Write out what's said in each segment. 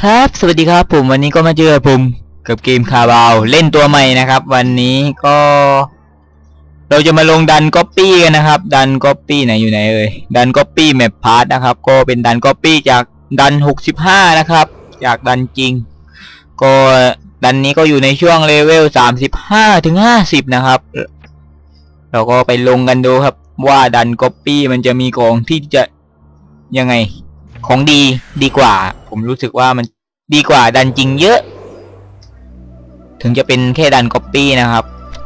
ครับสวัสดีครับผมวันนี้ก็มาเจอผมกับเกมคาบาวเล่นตัวใหม่นะครับวันนี้ก็เราจะมาลงดันก๊อปปี้กันนะครับดันก๊อปปี้ไหนอยู่ไหนเอ่ยดันก๊อปปี้แมปพาร์ทนะครับก็เป็นดันก๊อปปี้จากดัน65นะครับจากดันจริงก็ดันนี้ก็อยู่ในช่วงเลเวล35 ถึง 50นะครับเราก็ไปลงกันดูครับว่าดันก๊อปปี้มันจะมีของที่จะยังไงของดีกว่าผมรู้สึกว่ามันดีกว่าดันจริงเยอะถึงจะเป็นแค่ดันก๊อปปี้นะครับ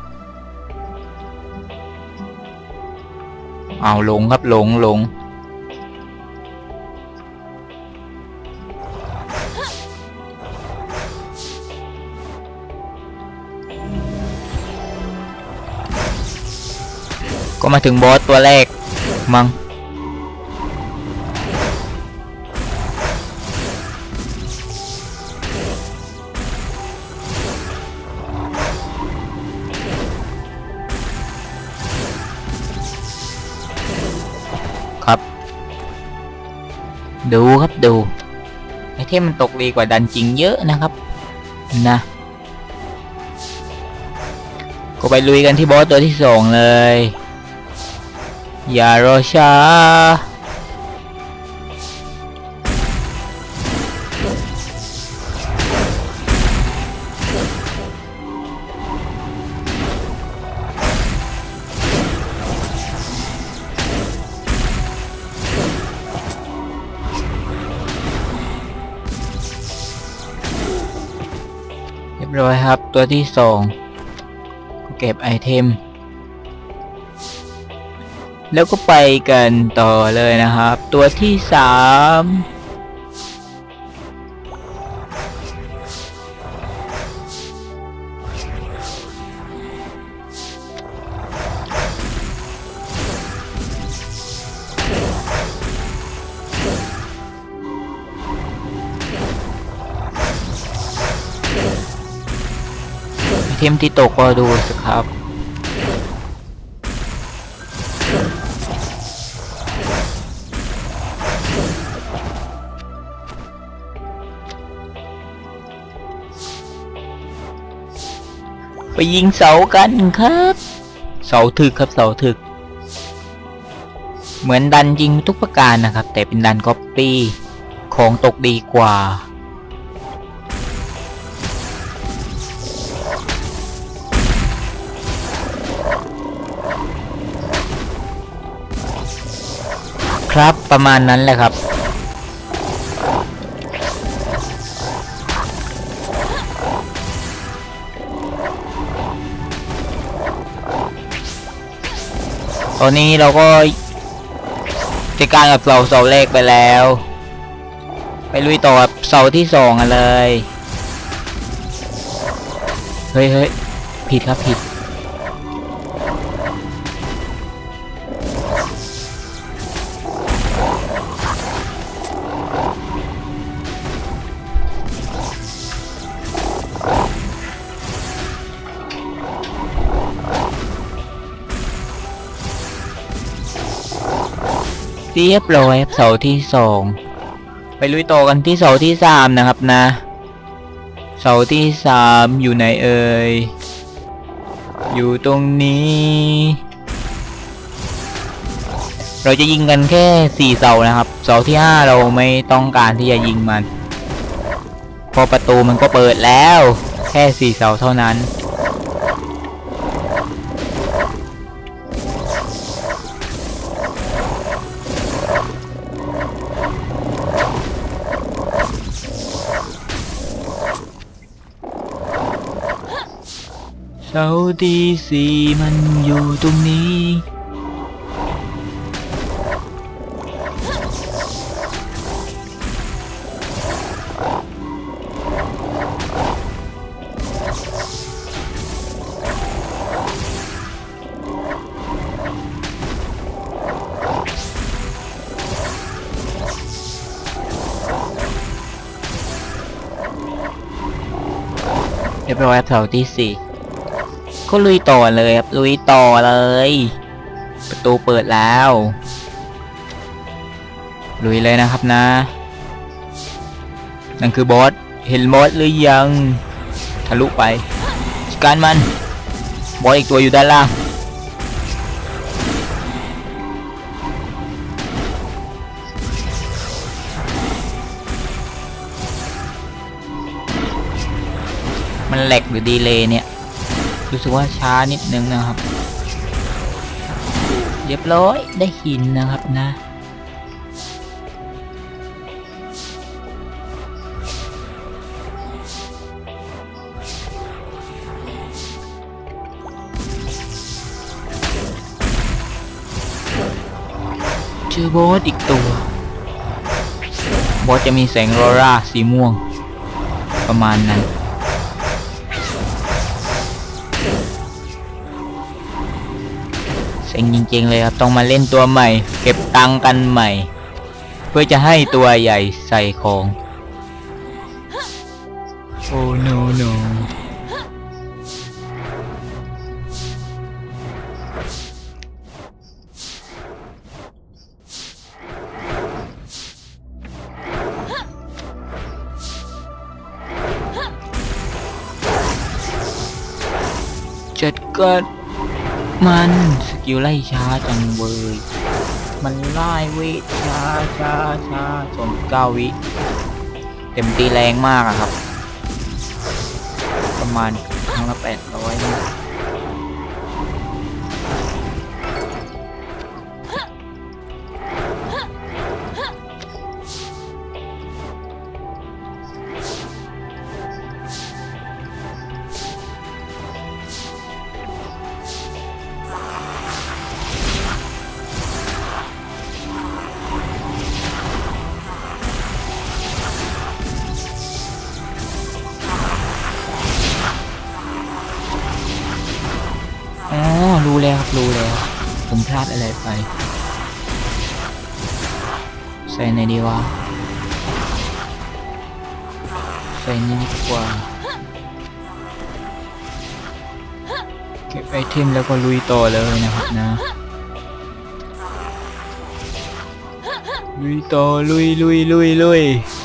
เอาลงครับลงก็มาถึงบอสตัวแรกมั้งครับดูครับดูไอเทมมันตกดีกว่าดันจริงเยอะนะครับนะก็ไปลุยกันที่บอสตัวที่2เลยอย่ารอช้าเรียบร้อยครับตัวที่2เก็บไอเทมแล้วก็ไปกันต่อเลยนะครับตัวที่3ไอเทมที่ตกก็ดูสิครับไปยิงเสากันครับเสาถึกครับเสาถึกเหมือนดันยิงทุกประการนะครับแต่เป็นดันก๊อปปี้ของตกดีกว่าครับประมาณนั้นแหละครับตอนนี้เราก็จัดการกับเสาแรกไปแล้วไปลุยต่อกับเสาที่2กันเลยเฮ้ยผิดครับผิดเรียบร้อยเสาที่2ไปลุยต่อกันที่เสาที่3นะครับนะเสาที่3อยู่ไหนเอ่ยอยู่ตรงนี้เราจะยิงกันแค่4เสานะครับเสาที่5เราไม่ต้องการที่จะยิงมันพอประตูมันก็เปิดแล้วแค่4เสาเท่านั้นเสาที่4มันอยู่ตรงนี้เรียบร้อยเสาที่4ก็ลุยต่อเลยครับลุยต่อเลยประตูเปิดแล้วลุยเลยนะครับนะนั่นคือบอสเห็นบอสหรือยังทะลุไปจัดการมันบอสอีกตัวอยู่ด้านล่างมันแหลกหรือดีเลย์เนี่ยรู้สึกว่าช้านิดนึงนะครับเรียบร้อยได้หินนะครับนะเจอบอสอีกตัวบอสจะมีแสงออร่าสีม่วงประมาณนั้นเซ็งจริงๆเลยครับต้องมาเล่นตัวใหม่เก็บตังค์กันใหม่เพื่อจะให้ตัวใหญ่ใส่ของโอ้ no no จัดการมันสกิลไล่ช้าจังเว้ยมันไล่เวทช้าส่วน9 วิเต็มตีแรงมากอะครับประมาณครั้งละ800นะรู้แล้วครับรู้แล้วผมพลาดอะไรไปใส่ในดีวะใส่นี่ดีกว่าเก็บไอเทมแล้วก็ลุยต่อเลยนะครับนะลุยต่อลุย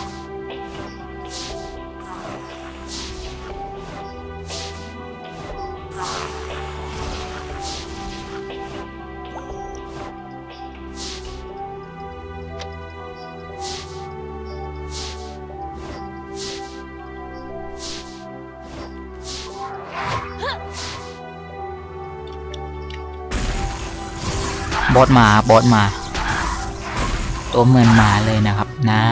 บอสมาตัวเหมือนหมาเลยนะครับนะ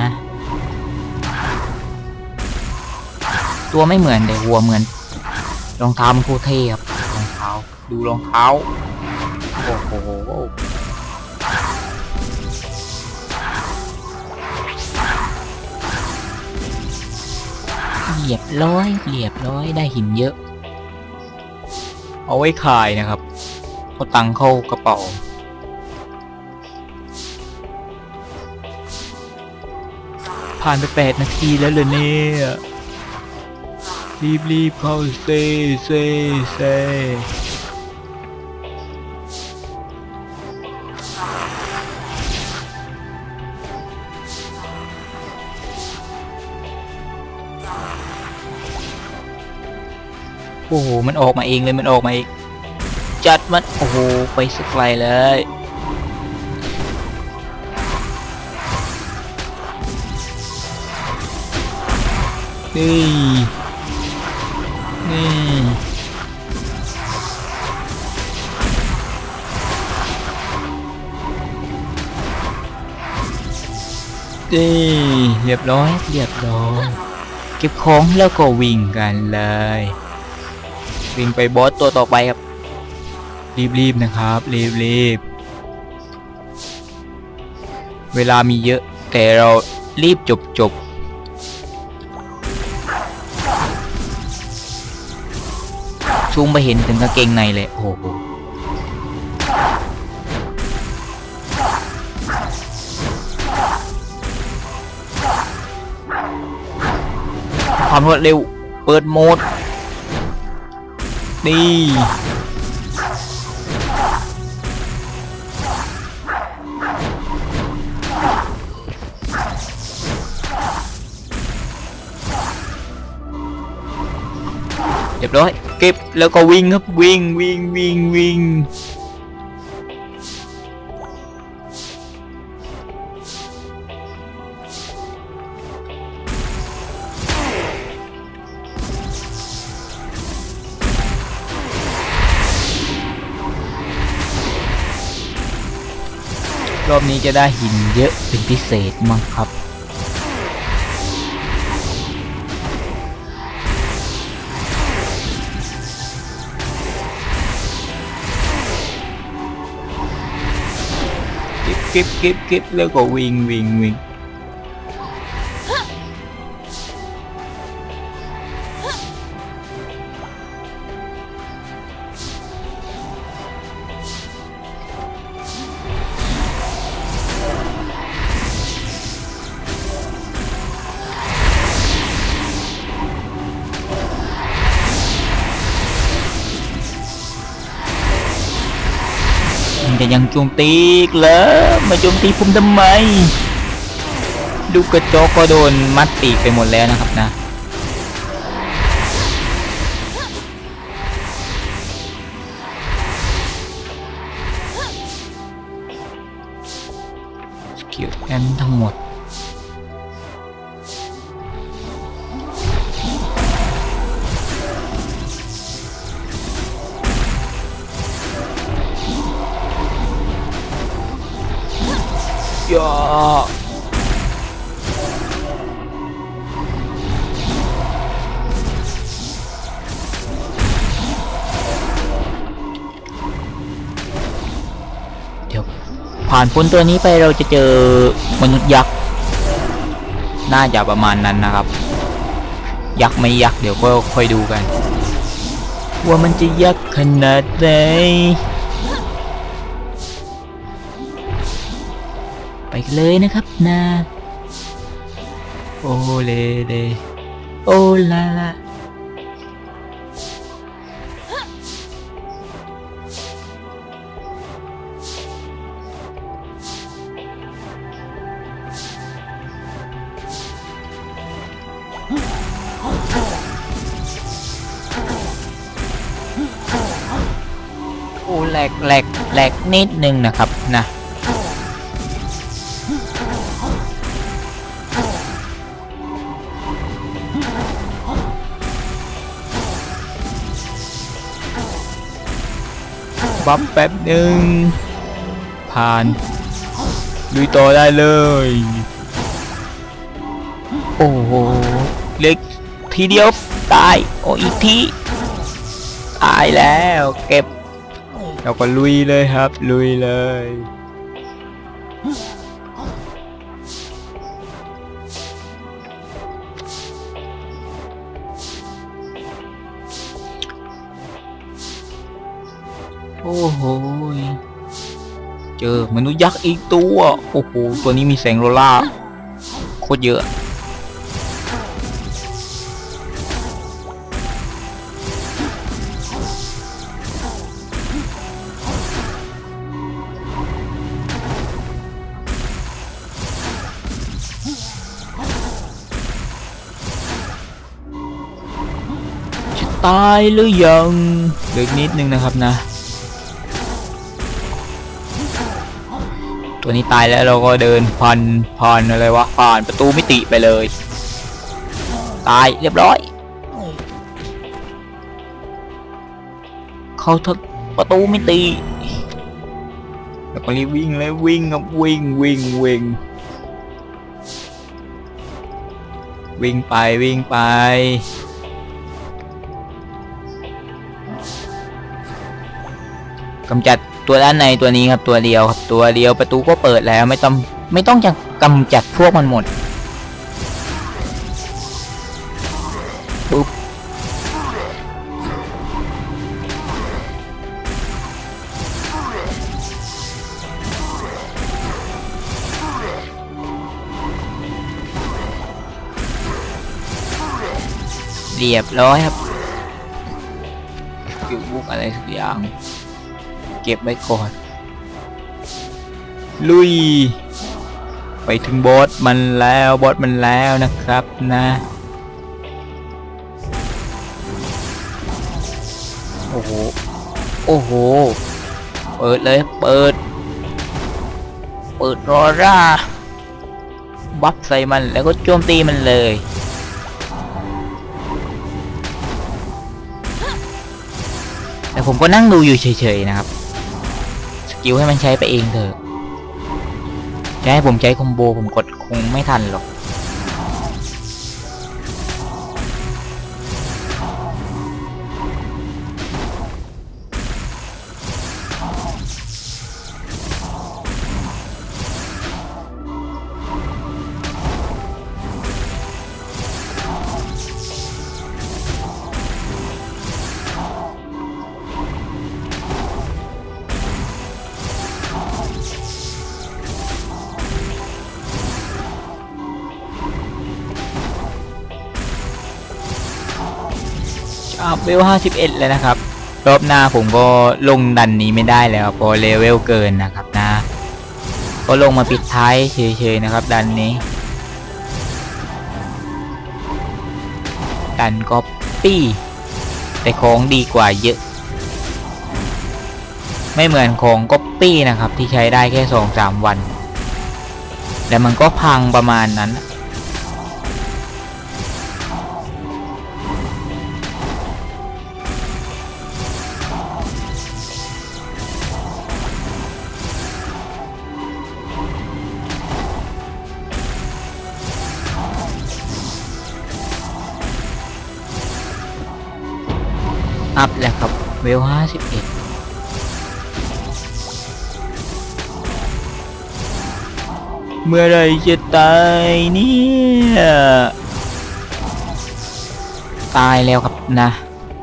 ตัวไม่เหมือนแต่วัวเหมือนรองเท้ามันคู่เท่ครับรองเท้าดูรองเท้าโอ้โหเรียบร้อยได้หินเยอะเอาไว้ขายนะครับเอาตังค์เข้ากระเป๋าผ่านไป8 นาทีแล้วเลยเนี่ยรีบเข้าเซโอ้โหมันออกมาเองเลยมันออกมาอีกจัดมันโอ้โหไปสักไกลเลยนี่เรียบร้อยเก็บของแล้วก็วิ่งกันเลยวิ่งไปบอสตัวต่อไปครับรีบนะครับรีบเวลามีเยอะแต่เรารีบจบซูมไปเห็นถึงกางเกงในเลยโอ้โหความรวดเร็วเปิดโหมดนี่เรียบร้อยเก็บแล้วก็วิ่งครับวิ่งวิ่งวิ่งวิ่งรอบนี้จะได้หินเยอะเป็นพิเศษมั้งครับเก็บแล้วก็วิ่งวิ่งวิ่งจะยังโจมตีแล้วมาโจมตีผมทำไมดูกระจกก็โดนมัดปีกไปหมดแล้วนะครับนะสกิลแอนทั้งหมดย่อเดี๋ยวผ่านพ้นตัวนี้ไปเราจะเจอมนุษย์ยักษ์น่าจะประมาณนั้นนะครับยักษ์ไม่ยักษ์เดี๋ยวก็ค่อยดูกันว่ามันจะยักษ์ขนาดไหนไปเลยนะครับนะโอเลเลโอลาลาโอ้แหลกนิดนึงนะครับนะบัฟแป๊บหนึ่งผ่านลุยต่อได้เลยโอ้โหเล็กทีเดียวตายโอ้อีกทีตายแล้วเก็บเราก็ลุยเลยครับลุยเลยโอ้โหเจอมนุษย์ยักษ์อีกตัวโอ้โหตัวนี้มีแสงโรล่าโคตรเยอะจะตายหรือยังเหลือนิดนึงนะครับนะตัวนี้ตายแล้วเราก็เดินผ่านอะไรวะผ่านประตูมิติไปเลยตายเรียบร้อยเข้าทึกประตูมิติแล้วก็รีบวิ่งเลยวิ่งครับวิ่งไปกำจัดตัวด้านในตัวนี้ครับตัวเดียวประตูก็เปิดแล้วไม่ต้องจะกำจัดพวกมันหมดปุ๊บเรียบร้อยครับอยู่บุกอะไรสักอย่างเก็บไว้ก่อนลุยไปถึงบอสมันแล้วนะครับนะอ้โหโอ้โหเปิดเลยเปิดรอร่าบัฟใส่มันแล้วก็โจมตีมันเลยแต่ผมก็นั่งดูอยู่เฉยๆนะครับสกิลให้มันใช้ไปเองเถอะจะให้ผมใช้คอมโบผมกดคงไม่ทันหรอกเวล51เลยนะครับรอบหน้าผมก็ลงดันนี้ไม่ได้แล้วเพราะเลเวลเกินนะครับนะก็ลงมาปิดท้ายเฉยๆนะครับดันนี้ดันก๊อปปี้แต่ของดีกว่าเยอะไม่เหมือนของก๊อปปี้นะครับที่ใช้ได้แค่ 2-3 วันแล้วมันก็พังประมาณนั้นอัพแล้วครับเวล51เมื่อไรจะตายเนี่ยตายแล้วครับนะ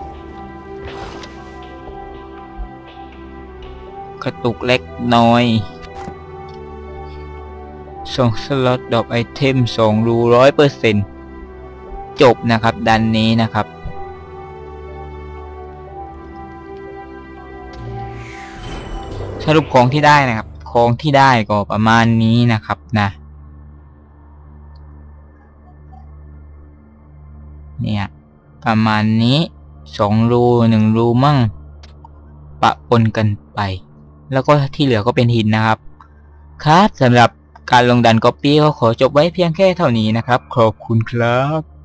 กระตุกเล็กน้อย2 สล็อตดรอปไอเทม2 รู 100% จบนะครับดันนี้นะครับสรุปของที่ได้นะครับของที่ได้ก็ประมาณนี้นะครับนะเนี่ยประมาณนี้2 รู1 รูมั่งปะปนกันไปแล้วก็ที่เหลือก็เป็นหินนะครับครับสำหรับการลงดันก๊อปปี้ก็ขอจบไว้เพียงแค่เท่านี้นะครับขอบคุณครับ